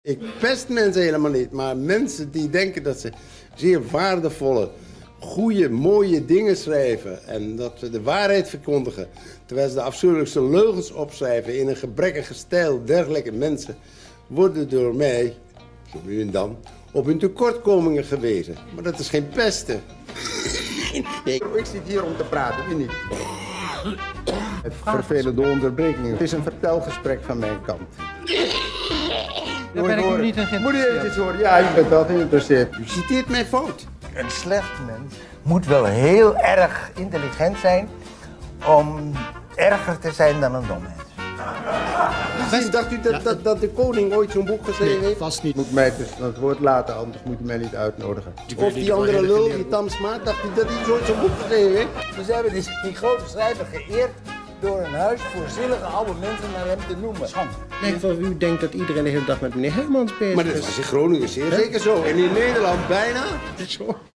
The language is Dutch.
Ik pest mensen helemaal niet, maar mensen die denken dat ze zeer waardevolle, goede, mooie dingen schrijven en dat ze de waarheid verkondigen, terwijl ze de afschuwelijkste leugens opschrijven in een gebrekkige stijl, dergelijke mensen worden door mij, zo nu en dan, op hun tekortkomingen gewezen. Maar dat is geen pesten. Ik zit hier om te praten, u niet. Vervelende onderbrekingen. Het is een vertelgesprek van mijn kant. Daar ben ik nu niet in geïnteresseerd. Moet je eventjes horen? Ja, ik ben wel geïnteresseerd. U citeert mij fout. Een slecht mens moet wel heel erg intelligent zijn om erger te zijn dan een dom mens. Dacht u dat de koning ooit zo'n boek geschreven heeft? Vast niet. Moet mij dus het woord laten, anders moet u mij niet uitnodigen. Ik Of weet niet die andere waar lul, hij die Tam Smaat, dacht u dat hij ooit zo'n boek geschreven heeft? Dus hebben die grote schrijver geëerd door een huis voor zielige oude mensen naar hem te noemen. Schande. Nee, van u denkt dat iedereen de hele dag met meneer Hermans bezig is. Maar dat was in Groningen zeer zeker zo. En in Nederland bijna. Zo.